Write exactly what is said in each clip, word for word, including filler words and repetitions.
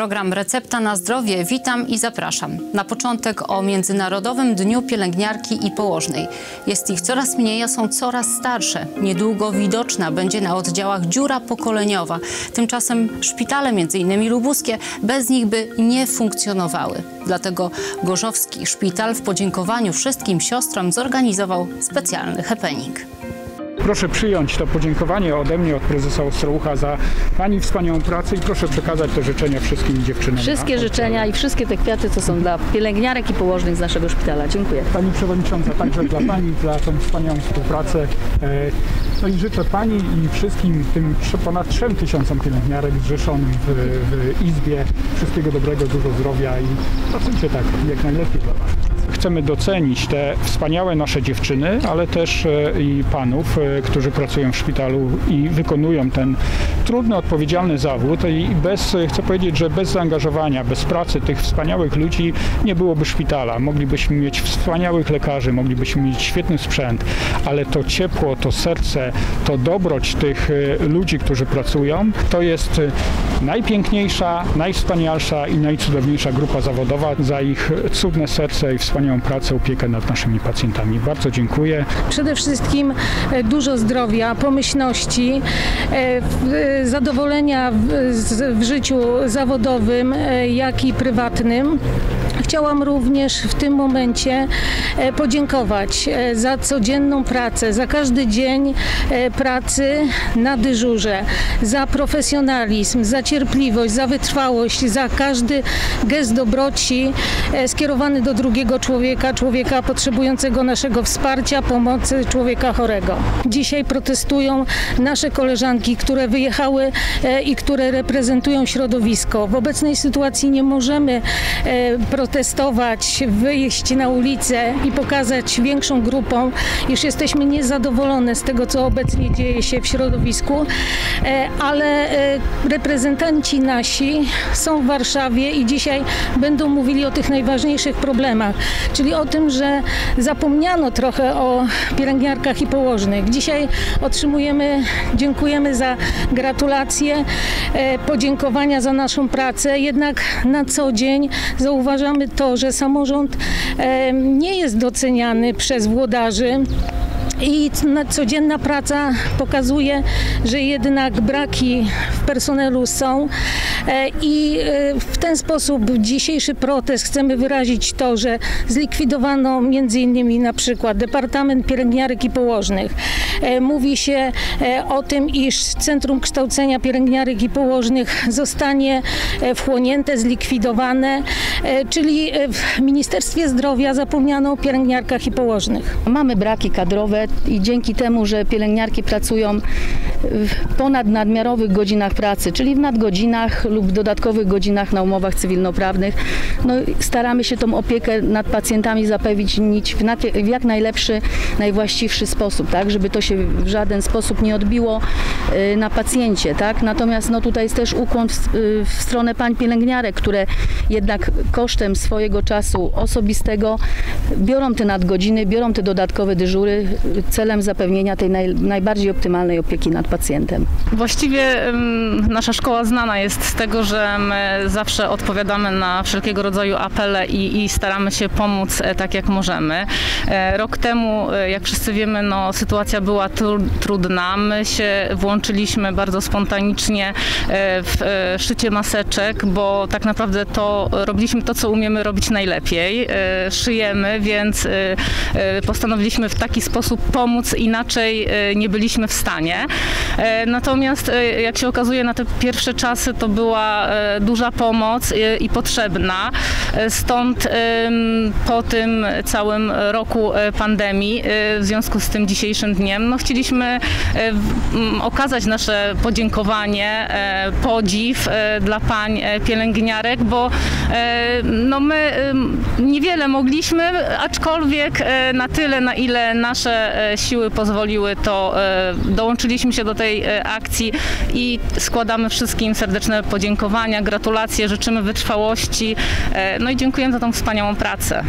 Program Recepta na zdrowie. Witam i zapraszam. Na początek o Międzynarodowym Dniu Pielęgniarki i Położnej. Jest ich coraz mniej, a są coraz starsze. Niedługo widoczna będzie na oddziałach dziura pokoleniowa. Tymczasem szpitale, między innymi lubuskie, bez nich by nie funkcjonowały. Dlatego Gorzowski Szpital w podziękowaniu wszystkim siostrom zorganizował specjalny happening. Proszę przyjąć to podziękowanie ode mnie, od prezesa Ostrołucha za Pani wspaniałą pracę i proszę przekazać te życzenia wszystkim dziewczynom. Wszystkie życzenia i wszystkie te kwiaty, co są dla pielęgniarek i położnych z naszego szpitala. Dziękuję. Pani Przewodnicząca, także dla Pani, za tą wspaniałą współpracę. No i życzę Pani i wszystkim tym ponad trzem tysiącom pielęgniarek zrzeszonym w, w Izbie wszystkiego dobrego, dużo zdrowia i pracujcie tak jak najlepiej dla Pani. Chcemy docenić te wspaniałe nasze dziewczyny, ale też i panów, którzy pracują w szpitalu i wykonują ten trudny, odpowiedzialny zawód i bez, chcę powiedzieć, że bez zaangażowania, bez pracy tych wspaniałych ludzi nie byłoby szpitala. Moglibyśmy mieć wspaniałych lekarzy, moglibyśmy mieć świetny sprzęt, ale to ciepło, to serce, to dobroć tych ludzi, którzy pracują, to jest najpiękniejsza, najwspanialsza i najcudowniejsza grupa zawodowa za ich cudne serce i wspaniałą pracę, opiekę nad naszymi pacjentami. Bardzo dziękuję. Przede wszystkim dużo zdrowia, pomyślności, zadowolenia w życiu zawodowym, jak i prywatnym. Chciałam również w tym momencie podziękować za codzienną pracę, za każdy dzień pracy na dyżurze, za profesjonalizm, za cierpliwość, za wytrwałość, za każdy gest dobroci skierowany do drugiego człowieka, człowieka potrzebującego naszego wsparcia, pomocy, człowieka chorego. Dzisiaj protestują nasze koleżanki, które wyjechały i które reprezentują środowisko. W obecnej sytuacji nie możemy protestować, wyjść na ulicę i pokazać większą grupą, iż jesteśmy niezadowolone z tego, co obecnie dzieje się w środowisku, ale reprezentanci nasi są w Warszawie i dzisiaj będą mówili o tych najważniejszych problemach, czyli o tym, że zapomniano trochę o pielęgniarkach i położnych. Dzisiaj otrzymujemy, dziękujemy za gratulacje, podziękowania za naszą pracę, jednak na co dzień zauważamy to, że samorząd nie jest doceniany przez włodarzy. I codzienna praca pokazuje, że jednak braki w personelu są i w ten sposób dzisiejszy protest chcemy wyrazić to, że zlikwidowano między innymi na przykład Departament Pielęgniarek i Położnych. Mówi się o tym, iż Centrum Kształcenia Pielęgniarek i Położnych zostanie wchłonięte, zlikwidowane, czyli w Ministerstwie Zdrowia zapomniano o pielęgniarkach i położnych. Mamy braki kadrowe i dzięki temu, że pielęgniarki pracują w ponadnadmiarowych godzinach pracy, czyli w nadgodzinach lub dodatkowych godzinach na umowach cywilnoprawnych, no staramy się tą opiekę nad pacjentami zapewnić w jak najlepszy, najwłaściwszy sposób, tak, żeby to się w żaden sposób nie odbiło na pacjencie, tak. Natomiast no tutaj jest też ukłon w, w stronę pań pielęgniarek, które jednak kosztem swojego czasu osobistego biorą te nadgodziny, biorą te dodatkowe dyżury celem zapewnienia tej naj, najbardziej optymalnej opieki nad pacjentem. Właściwie um, nasza szkoła znana jest z tego, że my zawsze odpowiadamy na wszelkiego rodzaju apele i, i staramy się pomóc e, tak jak możemy. E, rok temu, e, jak wszyscy wiemy, no, sytuacja była tru, trudna. My się włączyliśmy bardzo spontanicznie e, w e, szycie maseczek, bo tak naprawdę to robiliśmy to, co umiemy robić najlepiej. E, szyjemy, więc e, e, postanowiliśmy w taki sposób pomóc, inaczej nie byliśmy w stanie. Natomiast jak się okazuje, na te pierwsze czasy to była duża pomoc i potrzebna. Stąd po tym całym roku pandemii, w związku z tym dzisiejszym dniem, no chcieliśmy okazać nasze podziękowanie, podziw dla pań pielęgniarek, bo no my niewiele mogliśmy, aczkolwiek na tyle, na ile nasze siły pozwoliły, to dołączyliśmy się do tej akcji i składamy wszystkim serdeczne podziękowania, gratulacje, życzymy wytrwałości, no i dziękujemy za tą wspaniałą pracę.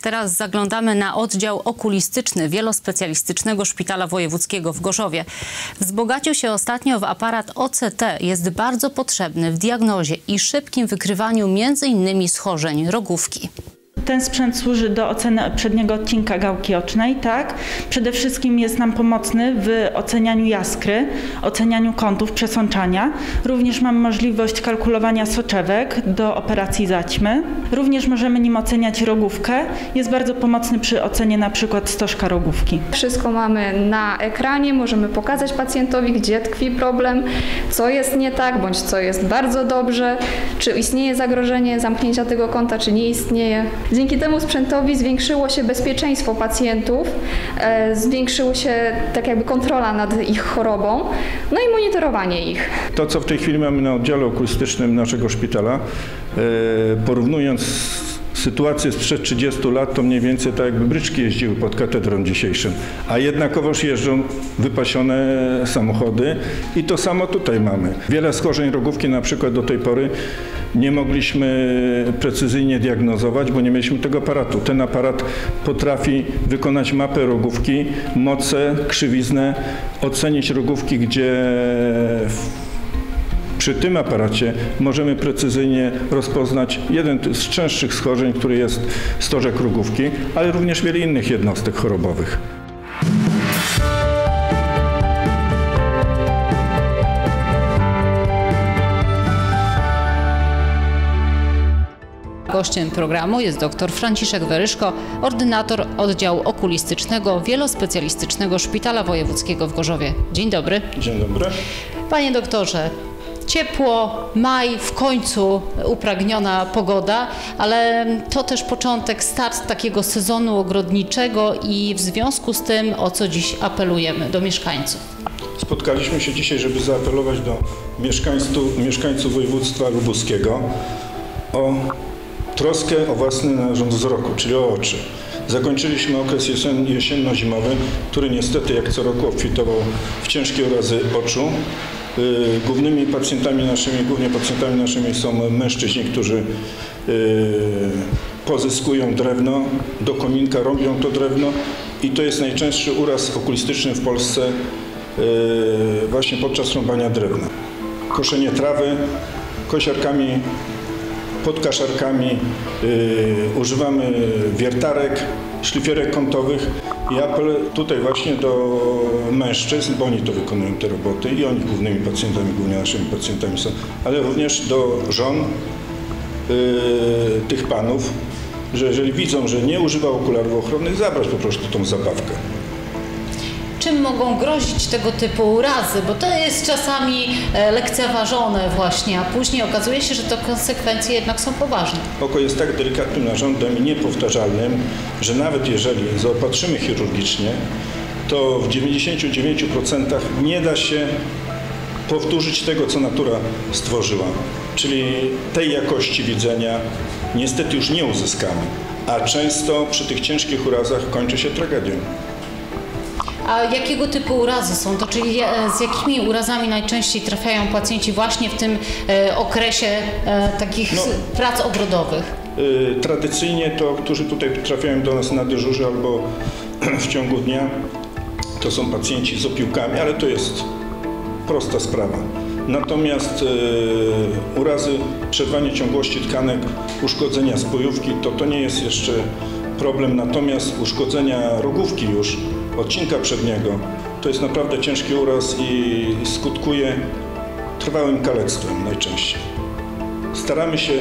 Teraz zaglądamy na oddział okulistyczny Wielospecjalistycznego Szpitala Wojewódzkiego w Gorzowie. Wzbogacił się ostatnio w aparat O C T. Jest bardzo potrzebny w diagnozie i szybkim wykrywaniu między innymi schorzeń rogówki. Ten sprzęt służy do oceny przedniego odcinka gałki ocznej, tak? Przede wszystkim jest nam pomocny w ocenianiu jaskry, ocenianiu kątów, przesączania. Również mamy możliwość kalkulowania soczewek do operacji zaćmy. Również możemy nim oceniać rogówkę. Jest bardzo pomocny przy ocenie na przykład stożka rogówki. Wszystko mamy na ekranie, możemy pokazać pacjentowi, gdzie tkwi problem, co jest nie tak, bądź co jest bardzo dobrze, czy istnieje zagrożenie zamknięcia tego kąta, czy nie istnieje. Dzięki temu sprzętowi zwiększyło się bezpieczeństwo pacjentów, e, zwiększyło się tak jakby kontrola nad ich chorobą, no i monitorowanie ich. To, co w tej chwili mamy na oddziale okulistycznym naszego szpitala, e, porównując sytuację sprzed trzydziestu lat, to mniej więcej tak jakby bryczki jeździły pod katedrą dzisiejszym, a jednakowoż jeżdżą wypasione samochody i to samo tutaj mamy. Wiele schorzeń rogówki na przykład do tej pory nie mogliśmy precyzyjnie diagnozować, bo nie mieliśmy tego aparatu. Ten aparat potrafi wykonać mapę rogówki, moce, krzywiznę, ocenić rogówki, gdzie przy tym aparacie możemy precyzyjnie rozpoznać jeden z częstszych schorzeń, który jest stożek rogówki, ale również wiele innych jednostek chorobowych. Gościem programu jest dr Franciszek Weryszko, ordynator oddziału okulistycznego Wielospecjalistycznego Szpitala Wojewódzkiego w Gorzowie. Dzień dobry. Dzień dobry. Panie doktorze, ciepło, maj, w końcu upragniona pogoda, ale to też początek, start takiego sezonu ogrodniczego i w związku z tym, o co dziś apelujemy do mieszkańców. Spotkaliśmy się dzisiaj, żeby zaapelować do mieszkańców, mieszkańców województwa lubuskiego o troskę o własny narząd wzroku, czyli o oczy. Zakończyliśmy okres jesen, jesienno-zimowy, który niestety jak co roku obfitował w ciężkie urazy oczu. Głównymi pacjentami naszymi, głównie pacjentami naszymi są mężczyźni, którzy pozyskują drewno, do kominka robią to drewno i to jest najczęstszy uraz okulistyczny w Polsce właśnie podczas rąbania drewna. Koszenie trawy kosiarkami, podkaszarkami, yy, używamy wiertarek, szlifierek kątowych i apel tutaj właśnie do mężczyzn, bo oni to wykonują te roboty i oni głównymi pacjentami, głównie naszymi pacjentami są, ale również do żon yy, tych panów, że jeżeli widzą, że nie używa okularów ochronnych, zabrać po prostu tą zabawkę. Czym mogą grozić tego typu urazy? Bo to jest czasami lekceważone właśnie, a później okazuje się, że te konsekwencje jednak są poważne. Oko jest tak delikatnym narządem i niepowtarzalnym, że nawet jeżeli zaopatrzymy chirurgicznie, to w dziewięćdziesięciu dziewięciu procentach nie da się powtórzyć tego, co natura stworzyła. Czyli tej jakości widzenia niestety już nie uzyskamy, a często przy tych ciężkich urazach kończy się tragedią. A jakiego typu urazy są to? Czyli z jakimi urazami najczęściej trafiają pacjenci właśnie w tym e, okresie e, takich no, prac ogrodowych? Y, tradycyjnie to, którzy tutaj trafiają do nas na dyżurze albo w ciągu dnia, to są pacjenci z opiłkami, ale to jest prosta sprawa. Natomiast y, urazy, przerwanie ciągłości tkanek, uszkodzenia spojówki, to to nie jest jeszcze problem. Natomiast uszkodzenia rogówki już, odcinka przedniego, to jest naprawdę ciężki uraz i skutkuje trwałym kalectwem najczęściej. Staramy się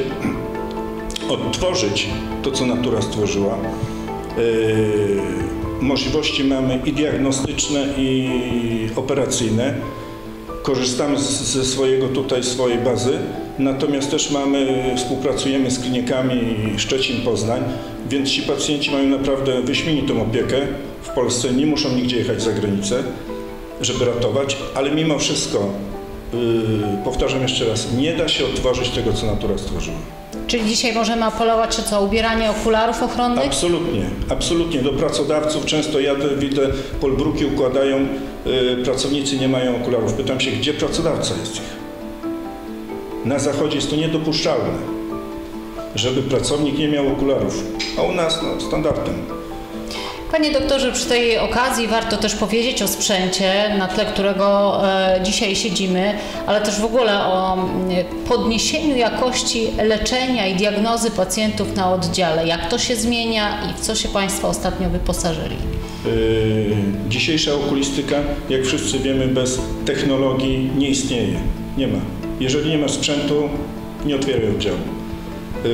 odtworzyć to, co natura stworzyła. Yy, możliwości mamy i diagnostyczne, i operacyjne. Korzystamy z, ze swojego tutaj, swojej bazy, natomiast też mamy, współpracujemy z klinikami Szczecin, Poznań, więc ci pacjenci mają naprawdę wyśmienitą opiekę w Polsce, nie muszą nigdzie jechać za granicę, żeby ratować, ale mimo wszystko, yy, powtarzam jeszcze raz, nie da się odtworzyć tego, co natura stworzyła. Czyli dzisiaj możemy apelować o co? Ubieranie okularów ochronnych? Absolutnie, absolutnie. Do pracodawców często jadę, widzę, polbruki układają, yy, pracownicy nie mają okularów. Pytam się, gdzie pracodawca jest ich? Na zachodzie jest to niedopuszczalne. żeby pracownik nie miał okularów, a u nas no, standardem. Panie doktorze, przy tej okazji warto też powiedzieć o sprzęcie, na tle którego e, dzisiaj siedzimy, ale też w ogóle o e, podniesieniu jakości leczenia i diagnozy pacjentów na oddziale. Jak to się zmienia i w co się Państwo ostatnio wyposażyli? Yy, dzisiejsza okulistyka, jak wszyscy wiemy, bez technologii nie istnieje. Nie ma. Jeżeli nie masz sprzętu, nie otwieraj oddziału. Yy,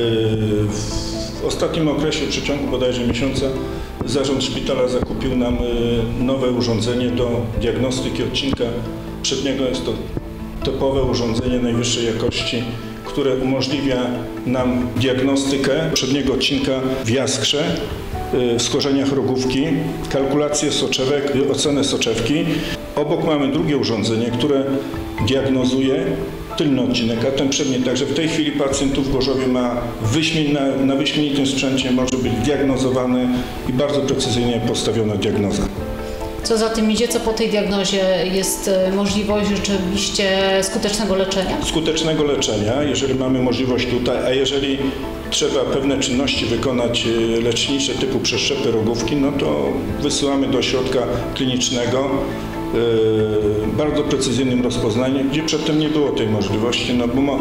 w ostatnim okresie, w przeciągu bodajże miesiąca, zarząd szpitala zakupił nam nowe urządzenie do diagnostyki odcinka przedniego. Jest to typowe urządzenie najwyższej jakości, które umożliwia nam diagnostykę przedniego odcinka w jaskrze, w skorzeniach rogówki, kalkulację soczewek, ocenę soczewki. Obok mamy drugie urządzenie, które diagnozuje tylny odcinek, a ten przedni. Także w tej chwili pacjent tu w Gorzowie ma wyśmien, na, na wyśmienitym sprzęcie może być diagnozowany i bardzo precyzyjnie postawiona diagnoza. Co za tym idzie, co po tej diagnozie jest możliwość rzeczywiście skutecznego leczenia? Skutecznego leczenia, jeżeli mamy możliwość tutaj, a jeżeli trzeba pewne czynności wykonać lecznicze typu przeszczepy rogówki, no to wysyłamy do ośrodka klinicznego yy, bardzo precyzyjnym rozpoznaniem, gdzie przedtem nie było tej możliwości, no bo ma,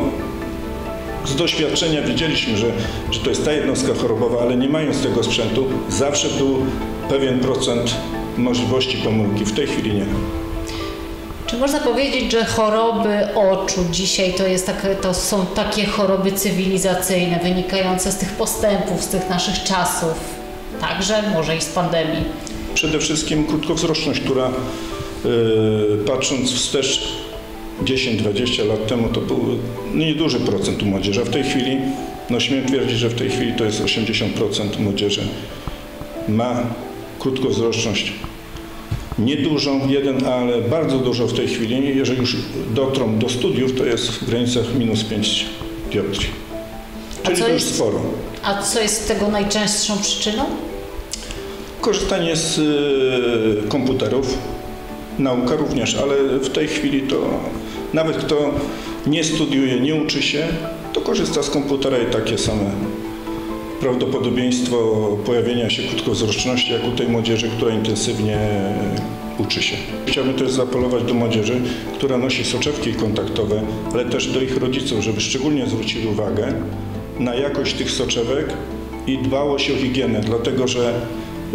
z doświadczenia wiedzieliśmy, że, że to jest ta jednostka chorobowa, ale nie mając tego sprzętu, zawsze był pewien procent możliwości pomyłki. W tej chwili nie. Czy można powiedzieć, że choroby oczu dzisiaj to, jest tak, to są takie choroby cywilizacyjne, wynikające z tych postępów, z tych naszych czasów, także może i z pandemii? Przede wszystkim krótkowzroczność, która yy, patrząc wstecz dziesięć dwadzieścia lat temu to był nieduży procent u młodzieży, a w tej chwili, no śmiem twierdzić, że w tej chwili to jest osiemdziesiąt procent młodzieży ma krótkowzroczność. Niedużą, jeden, ale bardzo dużo w tej chwili. Jeżeli już dotrą do studiów, to jest w granicach minus pięć dioptrii. Czyli to już sporo. A co jest tego najczęstszą przyczyną? Korzystanie z y, komputerów, nauka również, ale w tej chwili to nawet kto nie studiuje, nie uczy się, to korzysta z komputera i takie same prawdopodobieństwo pojawienia się krótkowzroczności, jak u tej młodzieży, która intensywnie uczy się. Chciałbym też zaapelować do młodzieży, która nosi soczewki kontaktowe, ale też do ich rodziców, żeby szczególnie zwrócili uwagę na jakość tych soczewek i dbałość o higienę, dlatego że yy,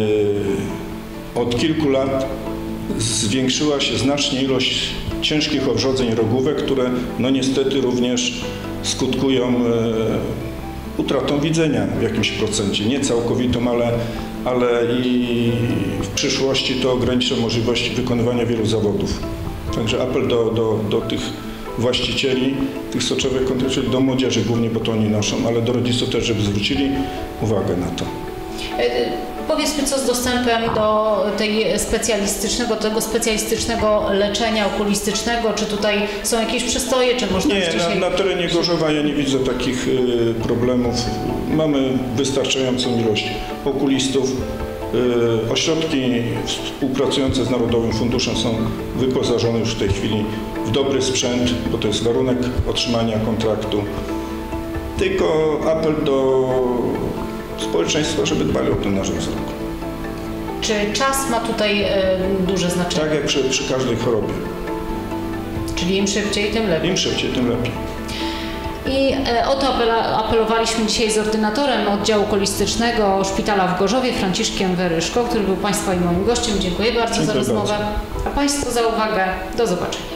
od kilku lat zwiększyła się znacznie ilość ciężkich owrzodzeń rogówek, które no niestety również skutkują yy, utratą widzenia w jakimś procencie, nie całkowitą, ale, ale i w przyszłości to ogranicza możliwości wykonywania wielu zawodów. Także apel do, do, do tych właścicieli tych soczewek kontaktowych, do młodzieży głównie, bo to oni noszą, ale do rodziców też, żeby zwrócili uwagę na to. Powiedzmy, co z dostępem do tej specjalistycznego, tego specjalistycznego leczenia okulistycznego, czy tutaj są jakieś przystoje, czy można... Nie, dzisiaj... na, na terenie Gorzowa ja nie widzę takich y, problemów. Mamy wystarczającą ilość okulistów. Y, ośrodki współpracujące z Narodowym Funduszem są wyposażone już w tej chwili w dobry sprzęt, bo to jest warunek otrzymania kontraktu. Tylko apel do społeczeństwa, żeby dbali o ten nasz wzrok. Czy czas ma tutaj y, duże znaczenie? Tak jak przy, przy każdej chorobie. Czyli im szybciej, tym lepiej. Im szybciej, tym lepiej. I y, o to apela, apelowaliśmy dzisiaj z ordynatorem oddziału okulistycznego Szpitala w Gorzowie, Franciszkiem Weryszko, który był Państwa i moim gościem. Dziękuję bardzo Dziękuję za rozmowę. Bardzo. A Państwu za uwagę. Do zobaczenia.